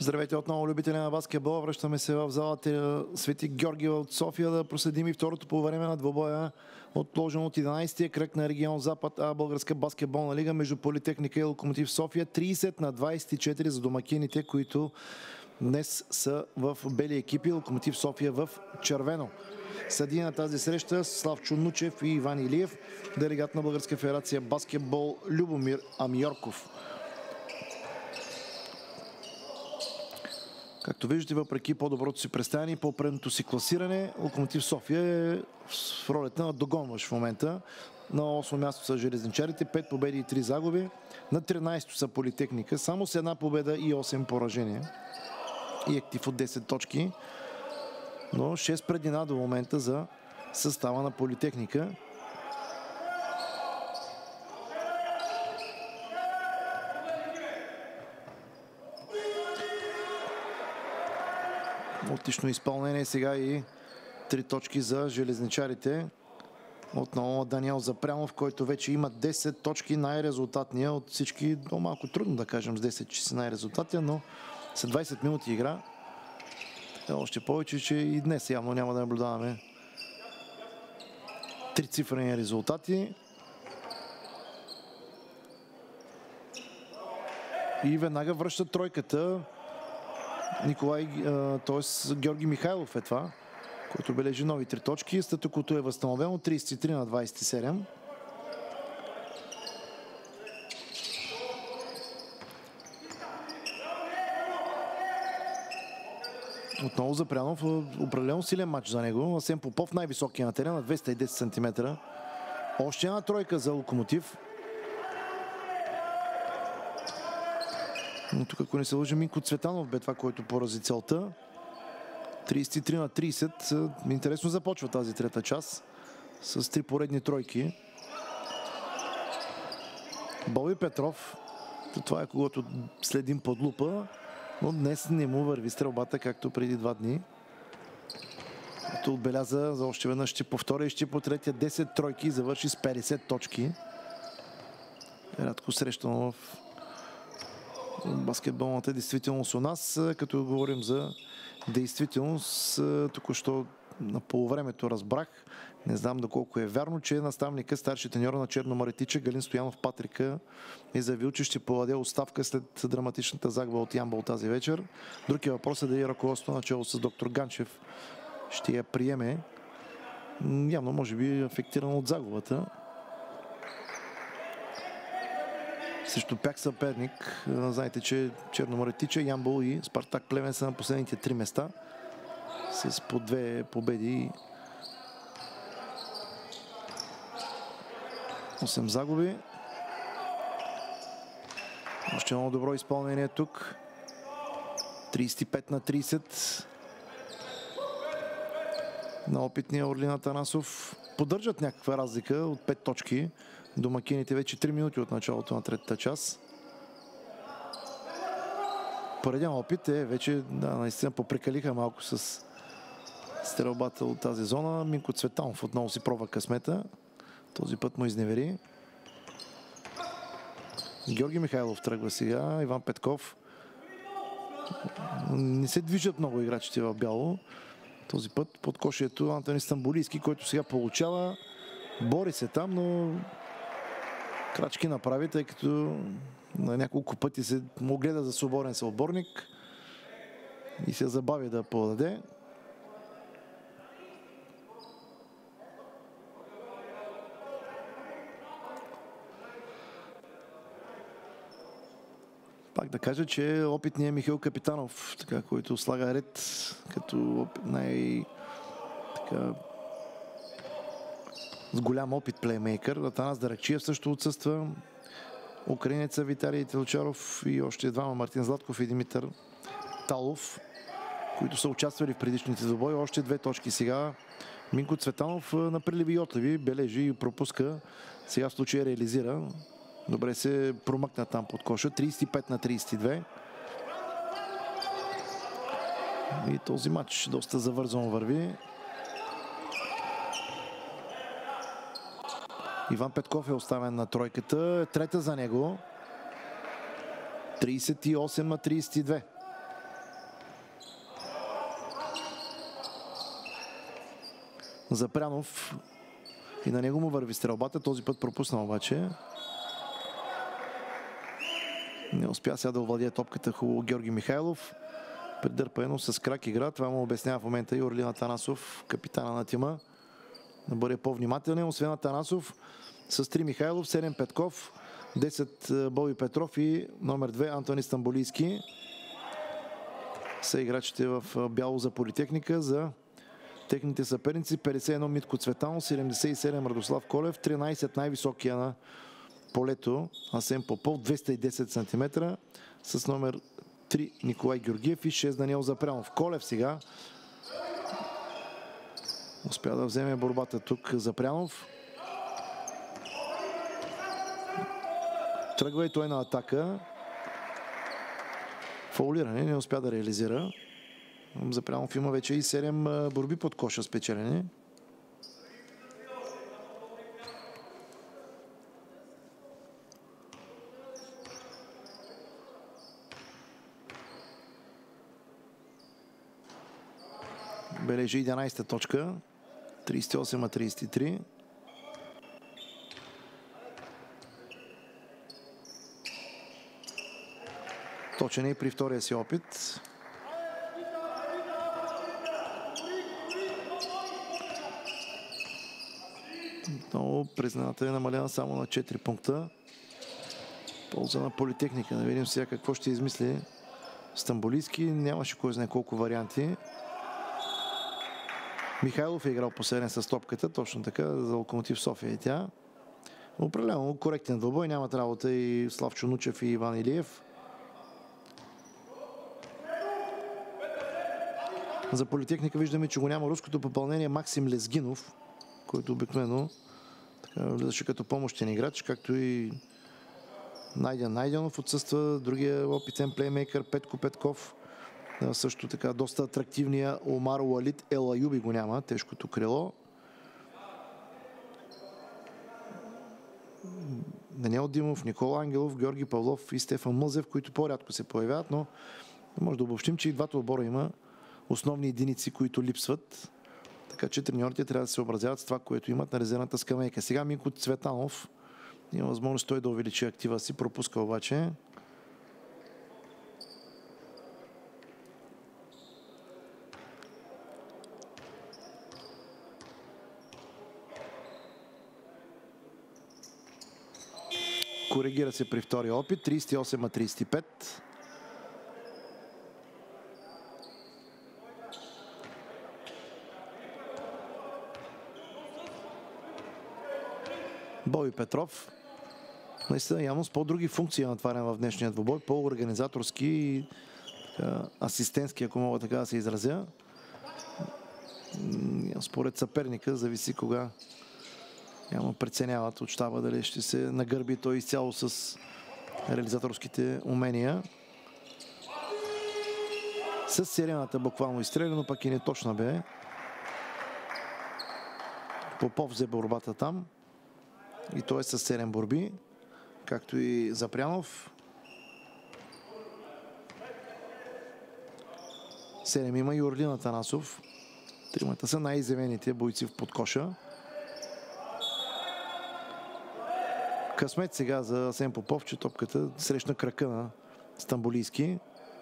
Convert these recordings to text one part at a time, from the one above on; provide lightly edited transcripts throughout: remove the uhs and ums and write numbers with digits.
Здравейте отново, любители на баскетбол. Връщаме се в залата Свети Георги от София да проследим и второто по време на двобоя, отложен от 11-тия кръг на регион Запад, Българска баскетболна лига между Политехника и Локомотив София. 30-24 за домакините, които днес са в бели екипи, Локомотив София в червено. Съдии на тази среща Славчо Нучев и Иван Илиев, делегат на Българска федерация баскетбол Любомир Амиорков. Както виждате, въпреки по-доброто си представяне и по-предното си класиране, Локомотив София е в ролята на догонващ в момента. На 8 място са железничарите, 5 победи и 3 загуби. На 13 са Политехника, само с една победа и 8 поражения. И актив от 10 точки. Но 6 предина до момента за състава на Политехника. Отлично изпълнение сега и 3 точки за железничарите. Отново Даниел Запрянов, който вече има 10 точки, най-резултатния от всички. Малко трудно да кажем с 10, че си най-резултатния, но след 20 минути игра. Още повече, че и днес явно няма да наблюдаваме трицифрени резултати. И веднага връща тройката. т.е. Георги Михайлов е това, който бележи нови 3 точки. Статуквото е възстановено 33-27. Отново Запрянов, определено силен матч за него. Асен Попов, най-високия на терена, 210 см. Още една тройка за Локомотив. Но тук, ако не се лъжа, Минко Цветанов бе това, който порази целта. 33-30. Интересно започва тази трета част с 3 поредни тройки. Боби Петров. Това е когото следим под лупа, но днес не му върви стрелбата, както преди 2 дни. Като отбеляза за още веднъж, ще повторя и ще по третия 10 тройки и завърши с 50 точки. Рядко срещано в баскетболната действителност у нас. Като говорим за действителност, току-що на полувремето разбрах, не знам доколко е вярно, че наставника, старши треньор на Черноморетича Галин Стоянов Патрика е заявил, че ще подаде оставка след драматичната загуба от Ямбол тази вечер. Другия въпрос е дали ръководството начало с доктор Ганчев ще я приеме. Явно може би е афектирано от загубата. Също пяк съперник. Знаете, че Черноморетича, Ямбол и Спартак Плевен са на последните 3 места с по 2 победи, 8 загуби. Още много добро изпълнение тук. 35-30 на опитния Орлин Атанасов. Поддържат някаква разлика от 5 точки. Домакините вече 3 минути от началото на третата част. Пореден опит е вече, наистина попрекалиха малко с стрелбата от тази зона. Минко Цветанов отново си пробва късмета. Този път му изневери. Георги Михайлов тръгва сега. Иван Петков. Не се движат много играчите в бяло. Този път под кошието Антони Стамбулийски, който сега получава. Бори се там, но крачки направи, тъй като на няколко пъти се му гледа за свободен съотборник и се забави да подаде. Пак да кажа, че опитният Михаил Капитанов, така, който слага ред като с голям опит плеймейкър. Атанас Даракчиев също отсъства. Украинеца Виталий Телчаров и още двама, Мартин Златков и Димитър Талов, които са участвали в предишните двобои. Още 2 точки сега. Минко Цветанов на приливи и отливи бележи и пропуска. Сега в случая реализира. Добре се промъкна там под коша. 35-32. И този матч доста завързано върви. Иван Петков е оставен на тройката. Трета за него. 38-32. Запрянов и на него му върви стрелбата. Този път пропусна обаче. Не успя сега да овладее топката хубаво Георги Михайлов. Придърпано с крак игра. Това му обяснява в момента и Орлин Атанасов, капитана на тима. Да бъде по-внимателен. Освен Атанасов, с 3 Михайлов, 7 Петков, 10 Боби Петров и номер 2 Антони Стамболийски са играчите в бяло за Политехника. За техните съперници 51 Митко Цветанов, 77 Радослав Колев, 13 най-високия на полето Асен Попов, 210 см с номер 3 Николай Георгиев и 6 Даниел Запрянов. Колев сега успя да вземе борбата тук Запрянов. Тръгва и той на атака. Фаулиране не успя да реализира. Запрянов има вече и 7 борби под коша спечелени. Бележи 11-та точка. 38-33. Точен и при втория си опит. Но призната е намалена само на 4 пункта. Полза на Политехника. Да видим сега какво ще измисли Стамболийски. Нямаше кой знае колко варианти. Михайлов е играл последен с топката. Точно така за Локомотив София и тя. Определено коректен двубой. Нямат работа и Славчо Нучев и Иван Илиев. За Политехника виждаме, че го няма руското попълнение Максим Лезгинов, който обикновено влизаше като помощен играч, както и Найден Найденов отсъства, другия опитен плеймейкър Петко Петков. Също така доста атрактивния Омар Уалид Елаюби го няма, тежкото крило. Даниел Димов, Никола Ангелов, Георги Павлов и Стефан Мълзев, които по-рядко се появяват, но може да обобщим, че и двата отбора има основни единици, които липсват. Така че треньорите трябва да се съобразяват с това, което имат на резервната скамейка. Сега Минко Цветанов има възможност той да увеличи актива си, пропуска обаче. Коригира се при втория опит. 38-35. Боби Петров. Наистина явно с по-други функции натварен в днешния двубой. По-организаторски и асистентски, ако мога така да се изразя. Според съперника зависи кога няма преценяват от щаба дали ще се нагърби той изцяло с реализаторските умения. С сирената буквално изстреляно, пък и не точна бе. Попов взе борбата там. И той е с 7 борби, както и Запрянов. 7 има и Орлин Атанасов. Тримата са най-изявените бойци в подкоша. Късмет сега за Асен Попов, че топката срещна крака на Стамболийски.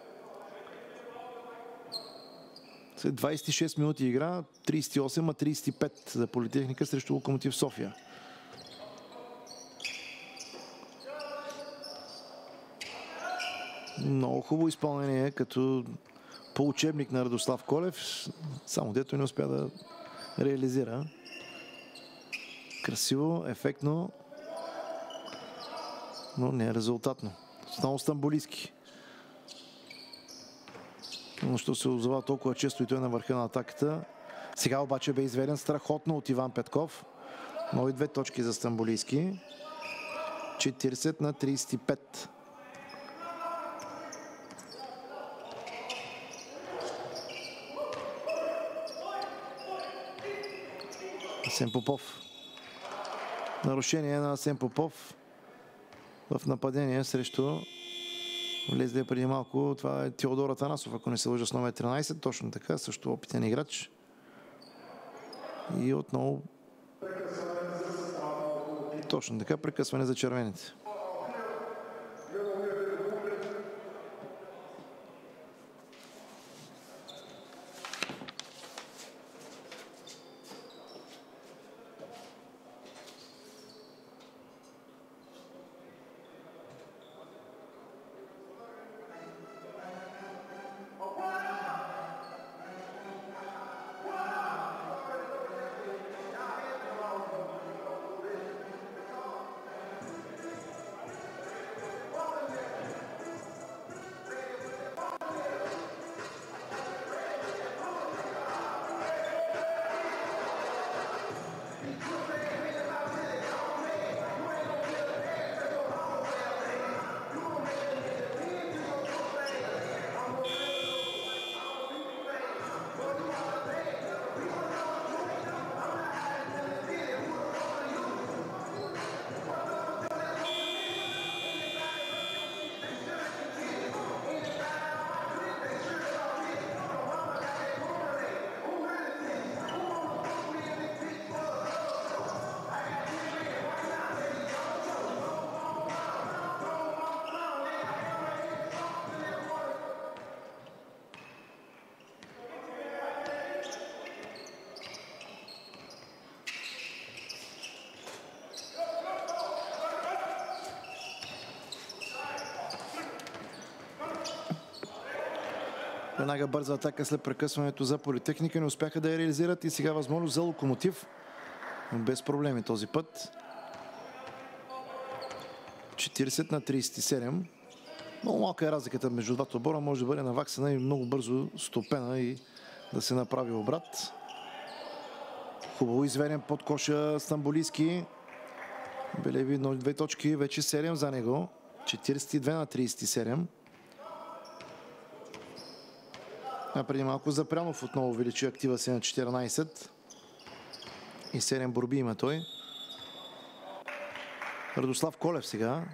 След 26 минути игра, 38-35 за Политехника срещу Локомотив София. Много хубаво изпълнение, като по учебник на Радослав Колев, само дето не успя да реализира. Красиво, ефектно, но не е резултатно. Отново Стамболийски. Но що се озова толкова често и той на върха на атаката. Сега обаче бе изведен страхотно от Иван Петков. Нови 2 точки за Стамболийски. 40-35. Асен Попов. Нарушение на Асен Попов в нападение срещу влезе преди малко. Това е Теодор Атанасов, ако не се лъжа, с номер 13. Точно така, също опитен играч. И отново точно така, прекъсване за червените. Веднага бърза атака след прекъсването за Политехника. Не успяха да я реализират и сега възможност за Локомотив. Без проблеми този път. 40-37. Много малка е разликата между двата отбора. Може да бъде наваксана и много бързо стопена и да се направи обрат. Хубаво изведен под коша Стамболийски. Белеви 2 точки. Вече 7 за него. 42-37. А преди малко Запрянов отново увеличи актива си на 14. И 7 борби има той. Радослав Колев сега.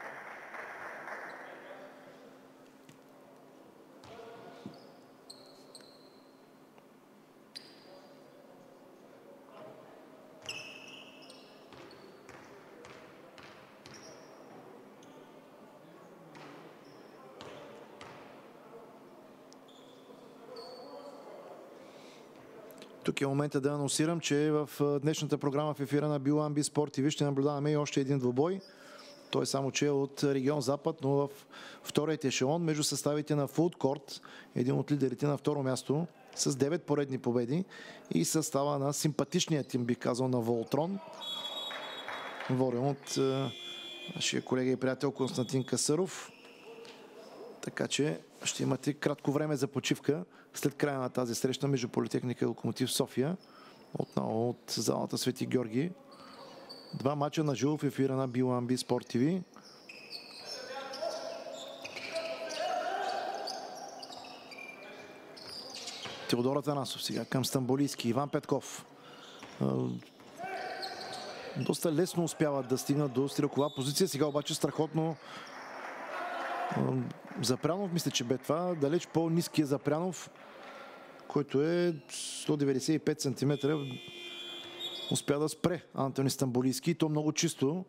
Тук е момента да анонсирам, че в днешната програма в ефира на BioAmbi Sport TV ще наблюдаваме и още един двубой. Той само, че е от регион Запад, но в вторият ешелон между съставите на Food Court, един от лидерите на второ място, с 9 поредни победи и състава на симпатичния тим, би казал, на Волтрон, воден от нашия колега и приятел Константин Касъров. Така че ще имате кратко време за почивка след края на тази среща между Политехника и Локомотив София. Отново от залата Свети Георги. Два мача на живо в ефира на BioAmbi Sport TV. Теодор Атанасов сега към Стамболийски. Иван Петков. Доста лесно успяват да стигнат до стрелкова позиция. Сега обаче страхотно Запрянов, мисля, че бе това. Далеч по-ниския Запрянов, който е 195 см. Успя да спре Антони Стамболийски. То много чисто.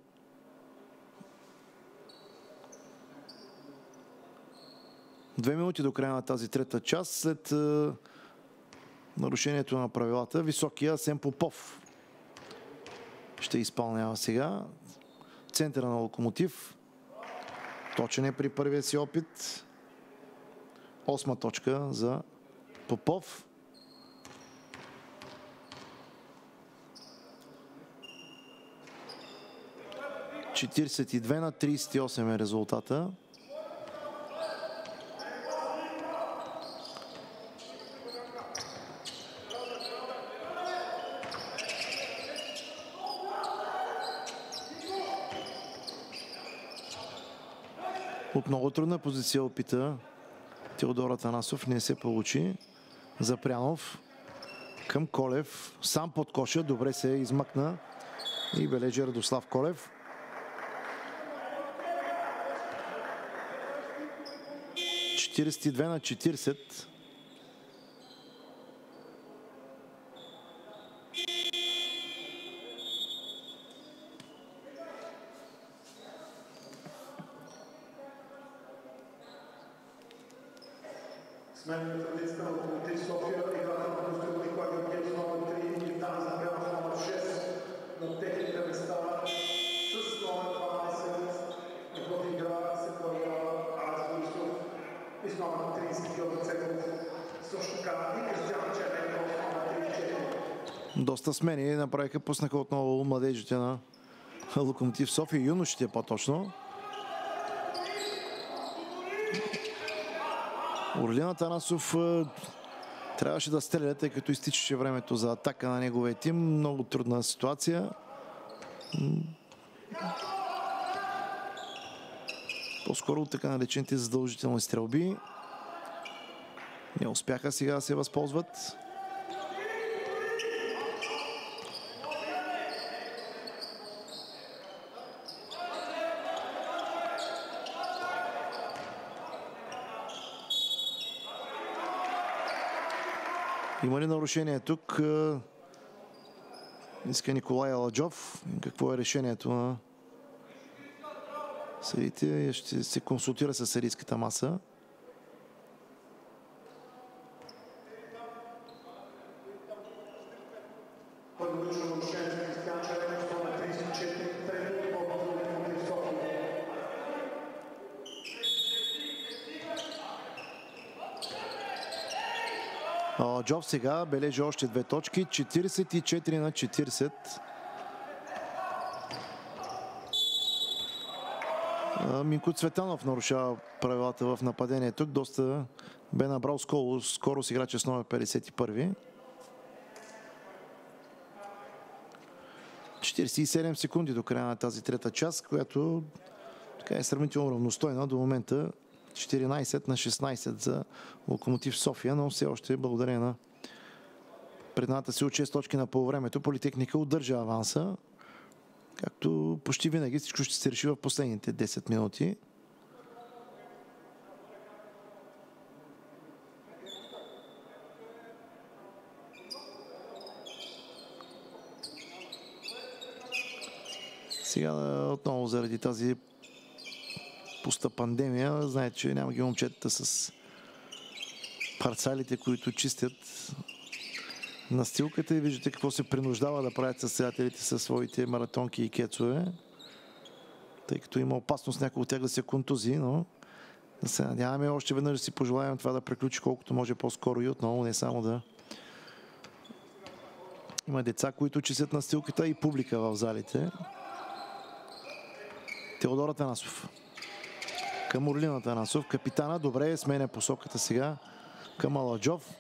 Две минути до края на тази трета част след нарушението на правилата. Високия Асен Попов ще изпълнява сега. Центъра на Локомотив. Точен е при първия си опит. 8 точка за Попов. – 42-38 е резултата. От много трудна позиция опита Теодор Атанасов, не се получи. Запрянов към Колев, сам под коша, добре се измъкна и бележи Радослав Колев. – 42-40. Сменяме традицията на Локомотив София, играта на гостували Клави Георгиев номер 3 и Дан Запрянов номер 6 на техните места с номер 12. В игра се появява Алекс Борисов и с номер 30 Георги Цеков. Също така и Кристиан Черненков номер 34. Доста смени направиха, пуснаха отново младежите на Локомотив София, юношите по-точно. Орлин Атанасов трябваше да стреля, тъй като изтичаше времето за атака на неговия тим. Много трудна ситуация. По-скоро така наречените задължителни стрелби. Не успяха сега да се възползват. Има ли нарушение тук? Иска Николай Аладжов. Какво е решението на съдиите? Ще се консултира с съдийската маса. Джов сега бележи още 2 точки. 44 на 40. Минко Цветанов нарушава правилата в нападението. Доста бе набрал скоро с играча с номер 51. 47 секунди до края на тази трета част, която така е сравнително равностойна до момента. 14 на 16 за Локомотив София, но все още благодарение на предната си от 6 точки на полувремето Политехника удържа аванса. Както почти винаги всичко ще се реши в последните 10 минути. Сега отново заради тази пуста пандемия, знаете, че няма ги момчетата с парцалите, които чистят настилката и виждате какво се принуждава да правят състезателите със своите маратонки и кецове, тъй като има опасност някой от тях да се контузи, но да се надяваме още веднъж да си пожелаем това да приключи колкото може по-скоро и отново, не само да има деца, които чистят настилката и публика в залите. Теодор Атанасов към Орлин Атанасов, капитана. Добре, сменя посоката сега към Аладжов.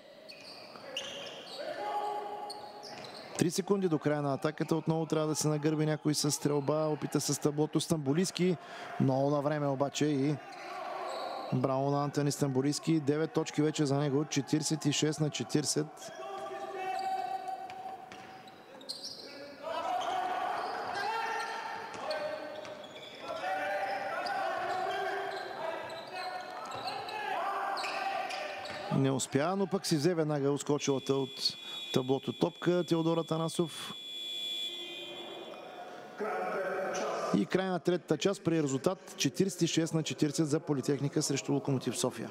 3 секунди до края на атаката. Отново трябва да се нагърби някой с стрелба. Опита с таблото Стамболийски. Много на време обаче и браво на Антони Стамболийски. 9 точки вече за него. 46 на 40. Не успя, но пък си взе веднага ускочилата от таблото топка Теодор Атанасов. И край на третата част при резултат 46 на 40 за Политехника срещу Локомотив София.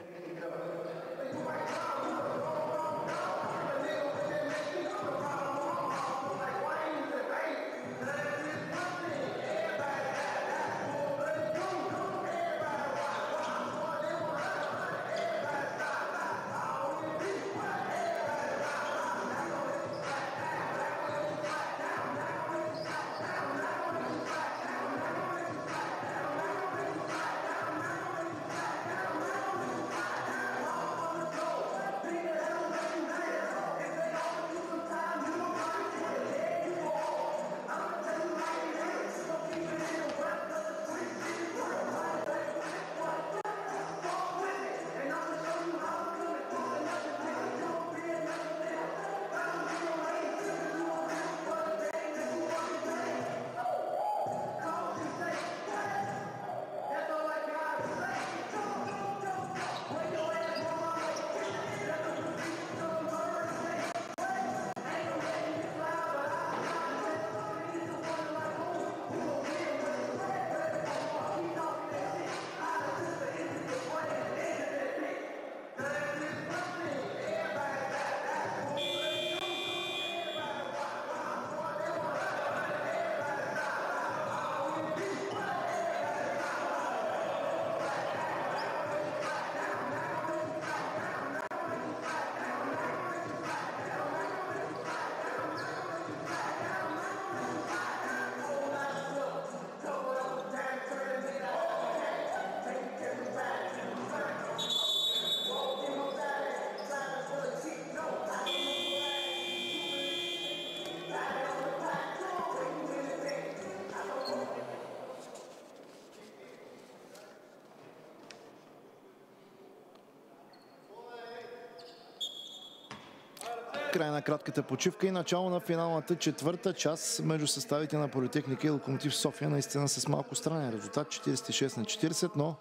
Край на кратката почивка и начало на финалната четвърта част между съставите на Политехника и Локомотив София. Наистина с малко странен резултат, 46-40, но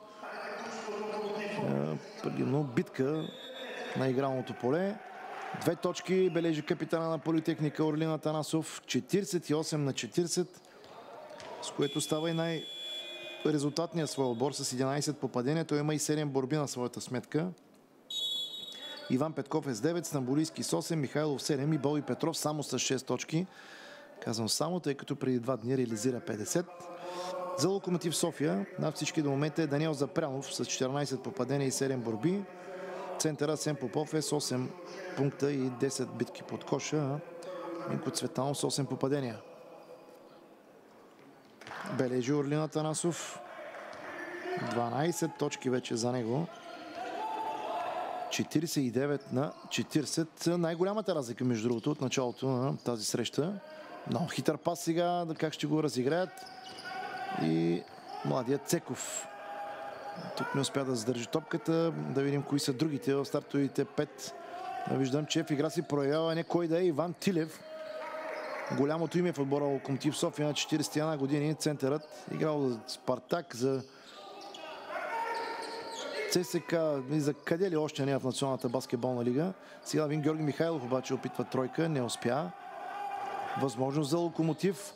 предимно битка на игралното поле. 2 точки бележи капитана на Политехника Орлин Атанасов, 48-40, с което става и най-резултатният свой отбор с 11 попадения. Той има и 7 борби на своята сметка. Иван Петков е с 9, Стамбулийски с 8, Михайлов 7 и Боби Петров само с 6 точки. Казвам само, тъй като преди 2 дни реализира 50. За Локомотив София на всички до момента е Даниел Запрянов с 14 попадения и 7 борби. Центъра Асен Попов е с 8 пункта и 10 битки под коша. Минко Цветанов с 8 попадения. Бележи Орлин Атанасов. 12 точки вече за него. 49-40. Най-голямата разлика, между другото, от началото на тази среща. Много хитър пас сега, как ще го разиграят. И младият Цеков. Тук не успя да задържи топката. Да видим кои са другите в стартовите 5. Виждам, че в игра си проявява не кой да е Иван Тилев. Голямото име в отбора Локомотив София на 41 години. Центърът играл за Спартак, за ЦСК и за къде ли още не е в Националната баскетболна лига. Сега Вин Георги Михайлов обаче опитва тройка, не успя. Възможност за Локомотив.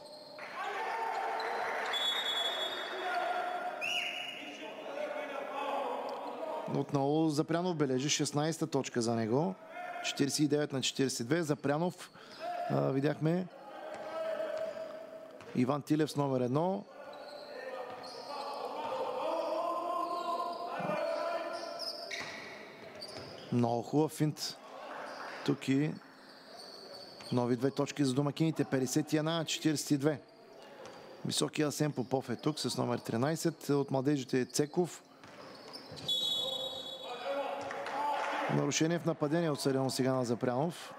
Отново Запрянов бележи 16-та точка за него. 49-42. Запрянов видяхме Иван Тилев с номер 1. Много хубав финт. Тук и нови 2 точки за домакините. 51-42. Високия Асен Попов е тук с номер 13. От младежите е Цеков. Нарушение в нападение отсъдено сега на Запрянов.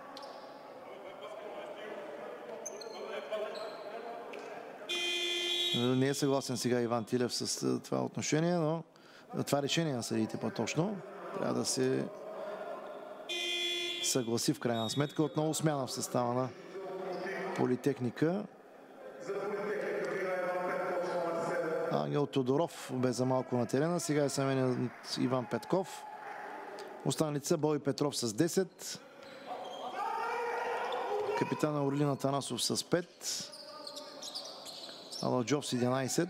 Не е съгласен сега Иван Тилев с това отношение, но това решение на съдиите по-точно. Трябва да се съгласи в крайна сметка. Отново смяна в състава на Политехника. Ангел Тодоров бе за малко на терена. Сега е заменен от Иван Петков. Останалите са Боби Петров с 10. Капитана Орлин Атанасов с 5. Аладжов с 11.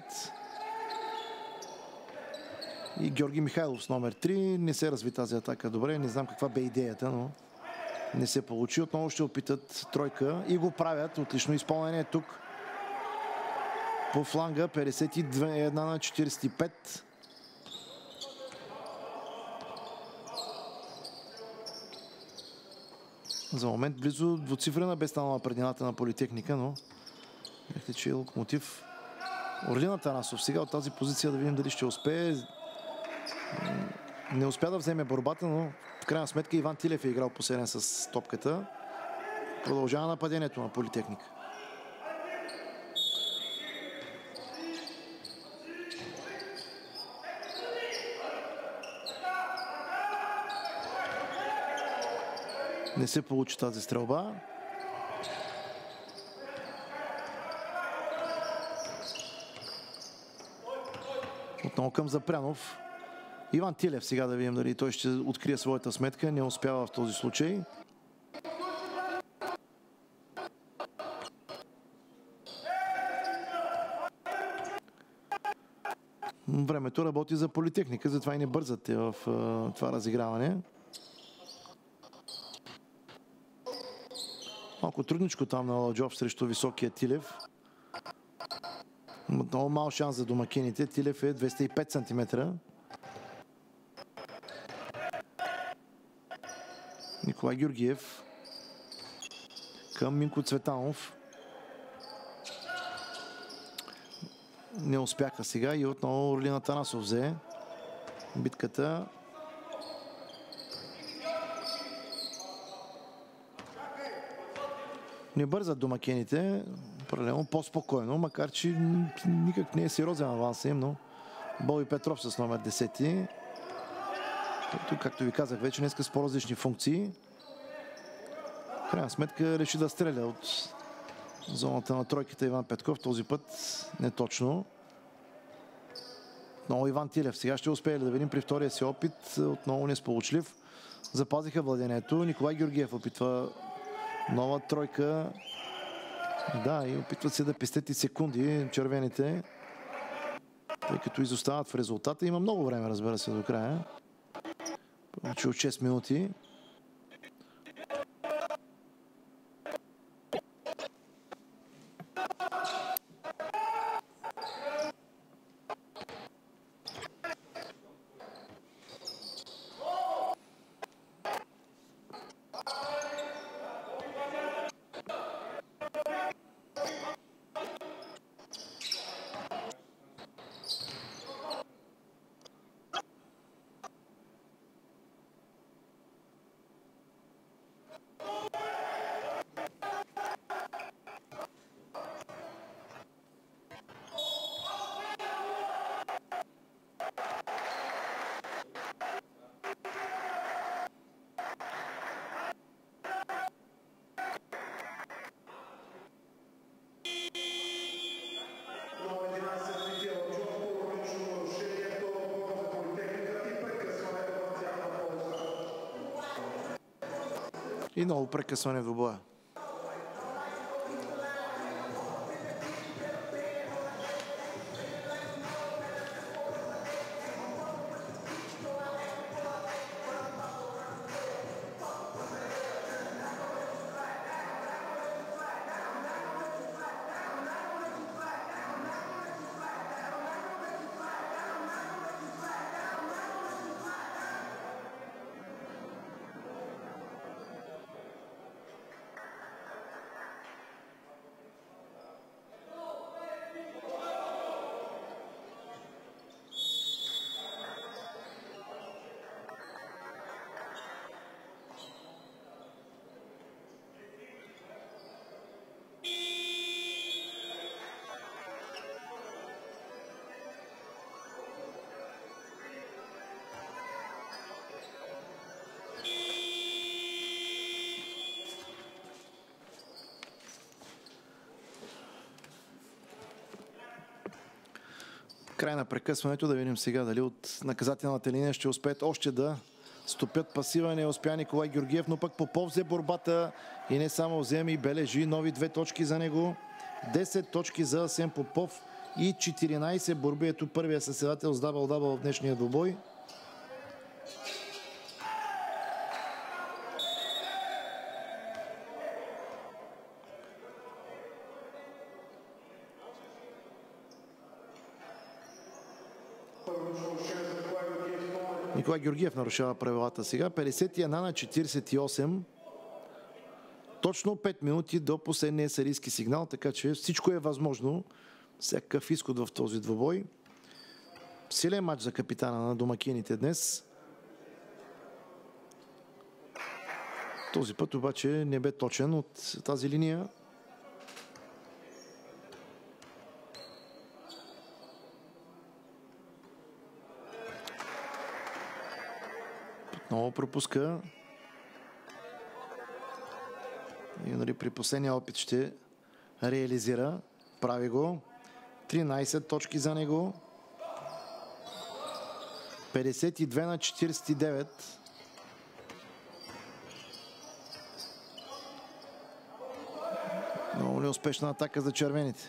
И Георги Михайлов с номер 3. Не се разви тази атака добре. Не знам каква бе идеята, но не се получи. Отново ще опитат тройка и го правят. Отлично изпълнение тук. По фланга 51-45. За момент близо двуцифрена бе станала предината на Политехника, но вижте, че е Локомотив. Орлин Атанасов сега от тази позиция да видим дали ще успее. Не успя да вземе борбата, но в крайна сметка Иван Тилев е играл последен с топката. Продължава нападението на Политехника. Не се получи тази стрелба. Отново към Запрянов. Иван Тилев сега да видим дали той ще открие своята сметка. Не успява в този случай. Времето работи за Политехника, затова и не бързате в това разиграване. Малко трудничко там на Аладжов срещу високия Тилев. Много мал шанс за домакините. Тилев е 205 см. Николай Георгиев към Минко Цветанов. Не успяха сега и отново Орлин Атанасов взе битката. Не бързат домакините, паралелно по-спокойно, макар че никак не е сериозен аванс им, но Боби Петров с номер 10. Който, както ви казах вече, днеска с по-различни функции. крайна сметка реши да стреля от зоната на тройката Иван Петков. Този път не точно. Отново Иван Тилев. Сега ще успее ли да видим при втория си опит. Отново несполучлив. Запазиха владението. Николай Георгиев опитва нова тройка. Да, и опитват се да пестят и секунди червените, тъй като изостават в резултата. Има много време, разбира се, до края. Повече от 6 минути. И ново прекъсване в боя. Край на прекъсването. Да видим сега дали от наказателната линия ще успеят още да стопят пасива. Не успя Николай Георгиев, но пък Попов взе борбата и не само вземе и бележи нови 2 точки за него. 10 точки за Асен Попов и 14 борби. Ето първия състезател с дабъл-дабъл в днешния двубой. Николай Георгиев нарушава правилата сега. 51 на 48. Точно 5 минути до последния серийски сигнал, така че всичко е възможно. Всякакъв изход в този двубой. Силен матч за капитана на домакините днес. Този път обаче не бе точен от тази линия. Отново пропуска. И нали, при последния опит ще реализира. Прави го. 13 точки за него. 52 на 49. Много неуспешна атака за червените.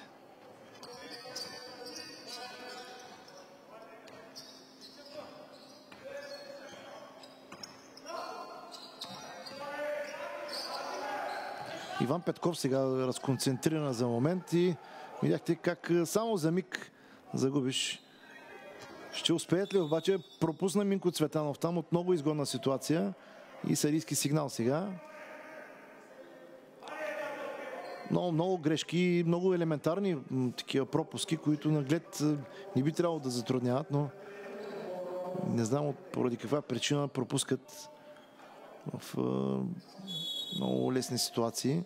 Иван Петков сега разконцентриран за момент и видяхте как само за миг загубиш. Ще успеят ли обаче? Пропусна Минко Цветанов там от много изгодна ситуация и серийски сигнал сега. Много грешки, много елементарни такива пропуски, които наглед не би трябвало да затрудняват, но не знам поради каква причина пропускат в много лесни ситуации.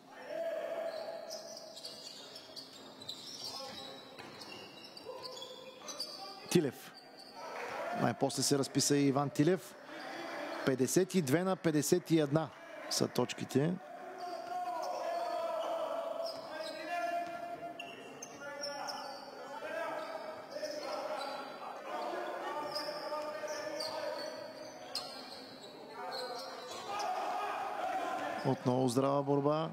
Тилев. Най-после се разписа и Иван Тилев. 52 на 51 са точките. Отново здрава борба.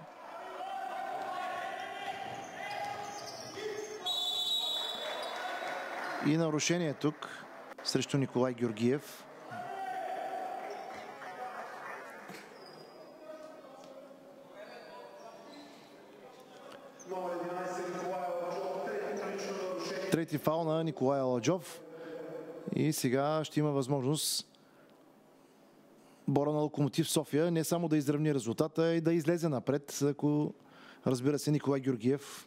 И нарушение тук срещу Николай Георгиев. Трети фаул на Николай Аладжов. И сега ще има възможност Бора на Локомотив София не само да изравни резултата, а и да излезе напред, ако, разбира се, Николай Георгиев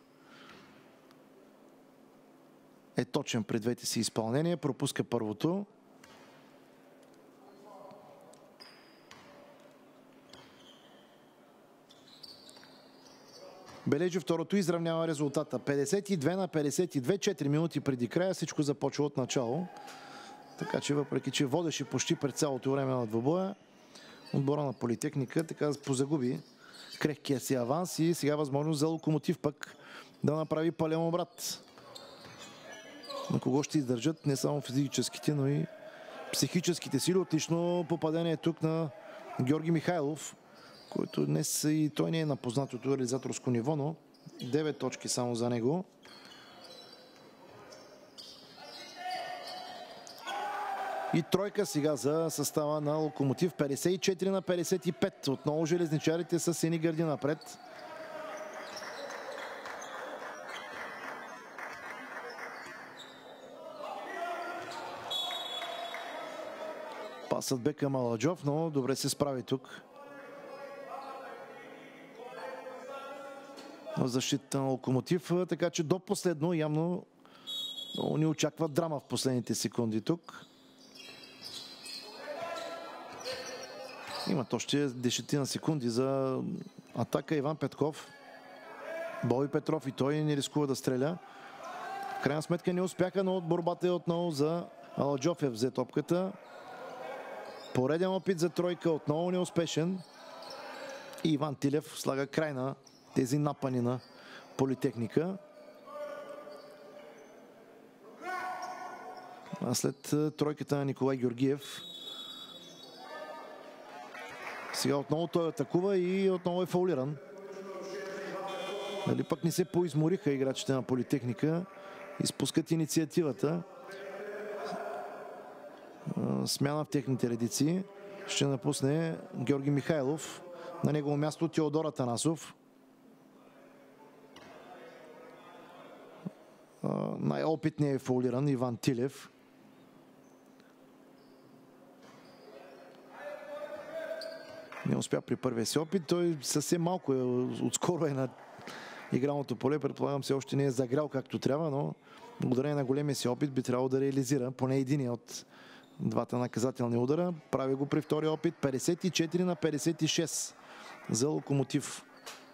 е точен при двете си изпълнения. Пропуска първото. Бележи второто, изравнява резултата. 52-52, 4 минути преди края. Всичко започва от начало. Така че въпреки, че водеше почти пред цялото време на двубоя, отбора на Политехника така позагуби крехкия си аванс и сега възможност за Локомотив пък да направи пълен обрат. На кого ще издържат не само физическите, но и психическите сили. Отлично попадение тук на Георги Михайлов, който днес и той не е на познатото реализаторско ниво, но 9 точки само за него. И тройка сега за състава на Локомотив. 54-55. Отново железничарите са сини гърди напред. Пасът бе към Аладжов, но добре се справи тук. В защита на Локомотив, така че до последно явно ни очаква драма в последните секунди тук. Имат още 10 секунди за атака. Иван Петков. Боби Петров и той не рискува да стреля. В крайна сметка не успяха, но борбата е отново за Аладжов е взе топката. Пореден опит за тройка, отново неуспешен. И Иван Тилев слага край на тези напани на Политехника. А след тройката на Николай Георгиев сега отново той атакува и отново е фаулиран. Дали пък не се поизмориха играчите на Политехника, изпускат инициативата. Смяна в техните редици. Ще напусне Георги Михайлов. На негово място Теодор Атанасов. Най-опитният е фаулиран Иван Тилев. Не успя при първия си опит. Той съвсем малко отскоро е на игралното поле. Предполагам, все още не е загрял както трябва, но благодарение на големия си опит би трябвало да реализира поне единия от двата наказателни удара. Прави го при втория опит. 54-56 за Локомотив.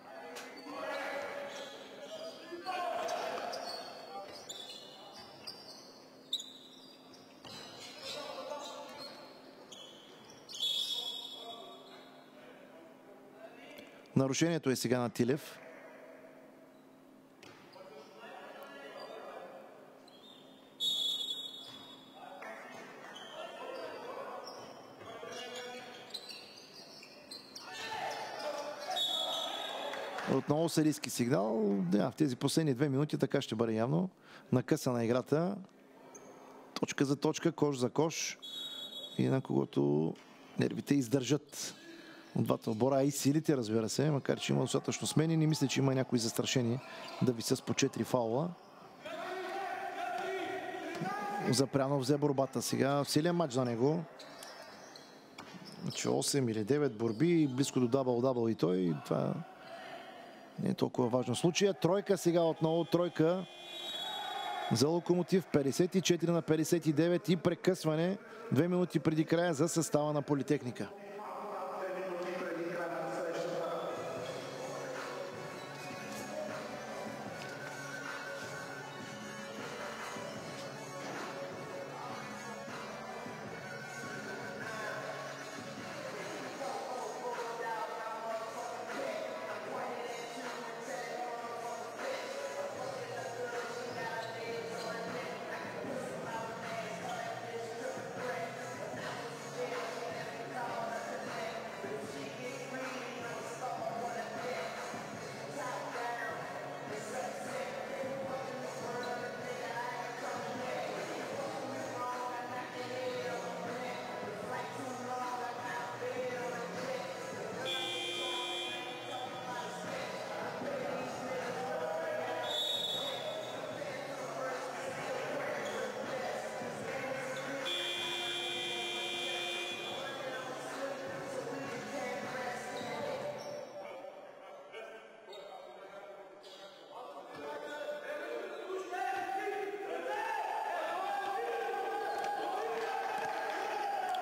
Нарушението е сега на Тилев. Отново съдийски сигнал. Да, в тези последни 2 минути така ще бъде явно. Накъсана играта. Точка за точка, кош за кош. И на когото нервите издържат от двата отбора, и силите, разбира се, макар че има достатъчно смени. Не мисля, че има някои застрашени да висят по 4 фаула. Запрянов взе борбата сега. Силен матч за него. 8 или 9 борби, близко до дабъл-дабъл и той. Това не е толкова важно случая. Тройка сега отново. Тройка за Локомотив. 54-59 и прекъсване 2 минути преди края за състава на Политехника.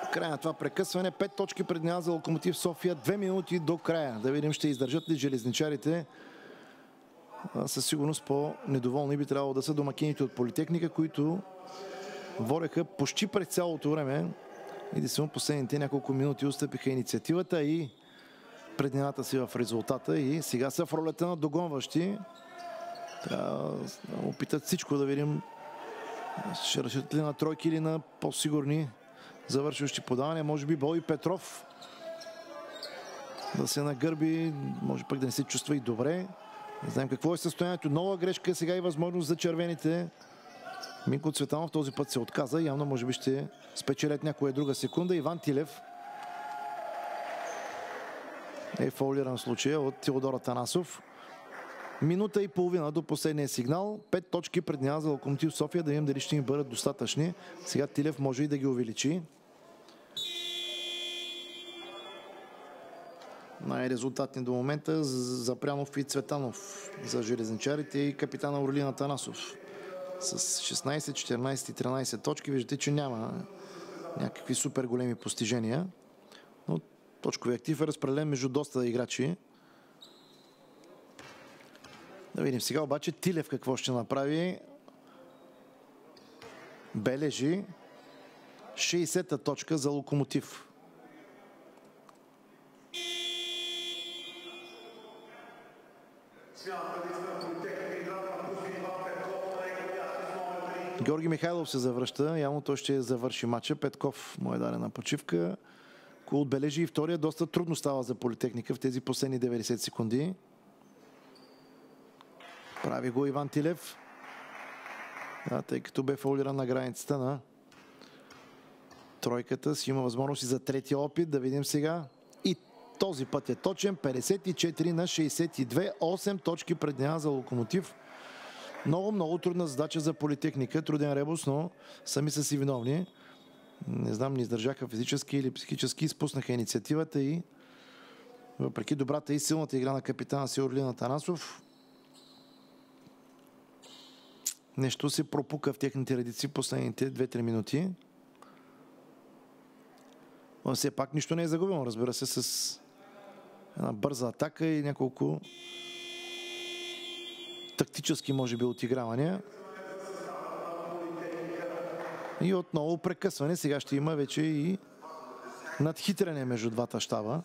Край на това прекъсване. 5 точки преднява за Локомотив София. 2 минути до края. Да видим ще издържат ли железничарите. Със сигурност по-недоволни би трябвало да са домакините от Политехника, които вореха почти през цялото време. И само последните няколко минути устъпиха инициативата и преднината си в резултата. И сега са в ролята на догонващи. Трябва да опитат всичко да видим. Ще решат ли на тройки или на по-сигурни завършващи подавания. Може би Боби Петров да се нагърби. Може пък да не се чувства и добре. Не знаем какво е състоянието. Нова грешка. Сега и възможност за червените. Минко Цветанов този път се отказа. Явно може би ще спечелят някоя друга секунда. Иван Тилев е фаулиран в случая от Теодор Атанасов. Минута и половина до последния сигнал. 5 точки преднява за Локомотив София. Да видим дали ще им бъдат достатъчни. Сега Тилев може и да ги увеличи. Най-резултатни до момента Запрянов и Цветанов за железничарите и капитана Орлин Атанасов. С 16, 14 и 13 точки. Виждате, че няма някакви супер големи постижения. Но точкови актив е разпределен между доста играчи. Да видим сега обаче Тилев какво ще направи. Бележи 60-та точка за Локомотив. Георги Михайлов се завръща. Явно той ще завърши матча. Петков му е дадена почивка. Ако отбележи и втория, доста трудно става за Политехника в тези последни 90 секунди. Прави го Иван Тилев. Тъй като бе фаулиран на границата на тройката, си има възможност и за третия опит. Да видим сега. И този път е точен. 54 на 62. 8 точки преднява за Локомотив. Много трудна задача за Политехника. Труден ребус, но сами са си виновни. Не знам, не издържаха физически или психически. Изпуснаха инициативата и въпреки добрата и силната игра на капитана си Орлин Атанасов, нещо се пропука в техните редици последните 2-3 минути. Но все пак нищо не е загубено, разбира се, с една бърза атака и няколко тактически, може би, отигравания. И отново прекъсване. Сега ще има вече и надхитряне между двата щаба.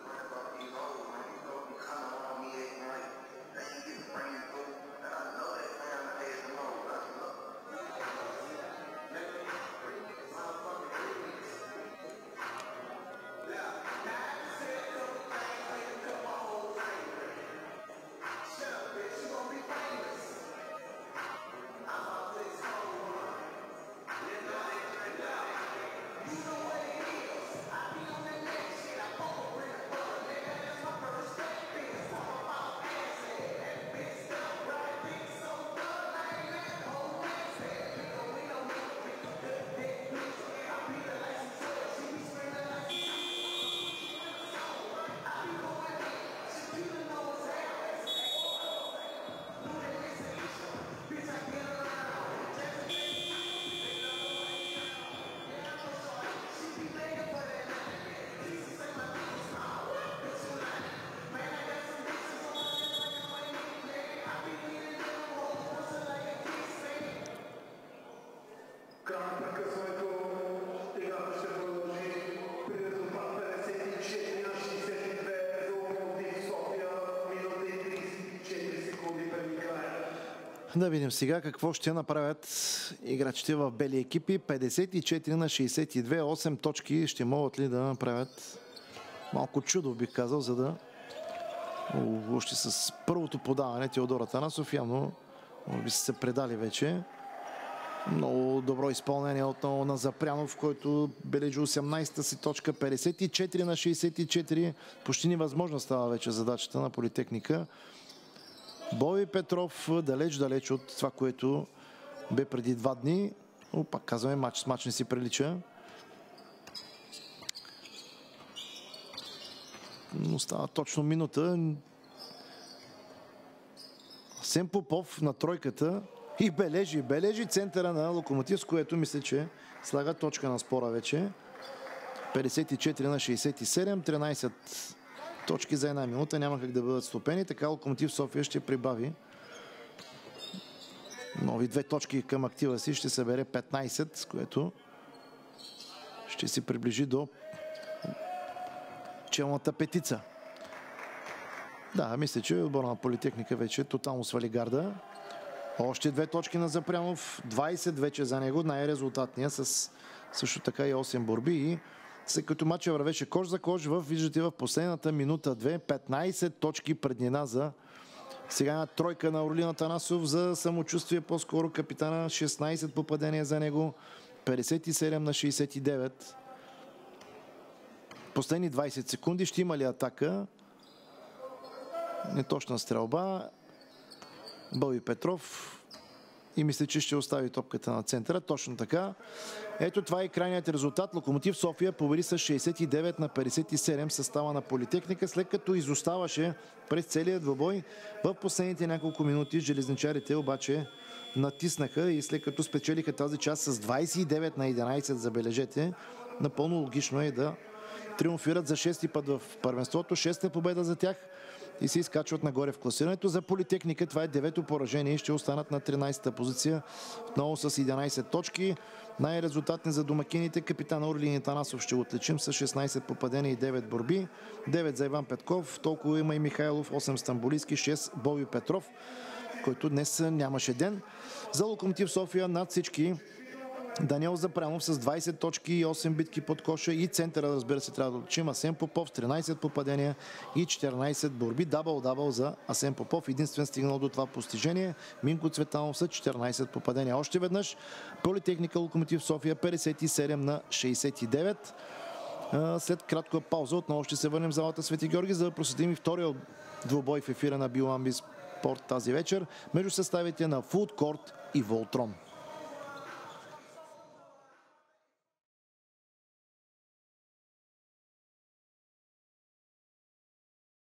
Да видим сега какво ще направят играчите в бели екипи. 54 на 62, 8 точки. Ще могат ли да направят малко чудо, бих казал, за да още с първото подаване Теодор Атанасов явно може би са се предали вече. Много добро изпълнение отново на Запрянов, който бележи 18-та си точка. 54 на 64. Почти невъзможна става вече задачата на Политехника. Боби Петров далеч от това, което бе преди 2 дни. Пак казваме, матч с матч не си прилича. Но става точно минута. Асен Попов на тройката и бележи центъра на Локомотив, с което мисля, че слага точка на спора вече. 54 на 67, 13 точки за една минута няма как да бъдат стопени. Така Локомотив София ще прибави нови 2 точки към актива си. Ще събере 15, с което ще се приближи до челната петица. Да, мисля, че отборна Политехника вече тотално свали гарда. Още 2 точки на Запрянов. 20 вече за него. Най-резултатният с също така и 8 борби. И след като матчът вървеше кош за кош, виждате в последната минута-2 15 точки преднина за сега тройка на Орлин Атанасов за самочувствие. По-скоро капитана, 16 попадения за него. 57 на 69. Последни 20 секунди. Ще има ли атака? Неточна стрелба. Бълви Петров. И мисля, че ще остави топката на центъра. Точно така. Ето това е крайният резултат. Локомотив София победи с 69 на 57 състава на Политехника, след като изоставаше през целия двубой. В последните няколко минути железничарите обаче натиснаха и след като спечелиха тази част с 29 на 11, забележете, напълно логично е да триумфират за 6-ти път в първенството. 6-та победа за тях и се изкачват нагоре в класирането. За Политехника това е 9-то поражение и ще останат на 13-та позиция. Отново с 11 точки. Най-резултатни за домакините капитан Орлин Атанасов ще отличим с 16 попадения и 9 борби. 9 за Иван Петков, толкова има и Михайлов, 8 Стамболийски, 6 Боби Петров, който днес нямаше ден. За Локомотив София над всички Даниел Запрянов с 20 точки и 8 битки под коша и центъра, разбира се, трябва да отличим Асен Попов с 13 попадения и 14 борби. Дабъл за Асен Попов. Единствен стигнал до това постижение. Минко Цветанов с 14 попадения. Още веднъж Политехника Локомотив София 57 на 69. След кратка пауза отново ще се върнем в залата Свети Георги, за да проследим и втория двубой в ефира на Биоамби Спорт тази вечер между съставите на Фудкорт и Волтрон.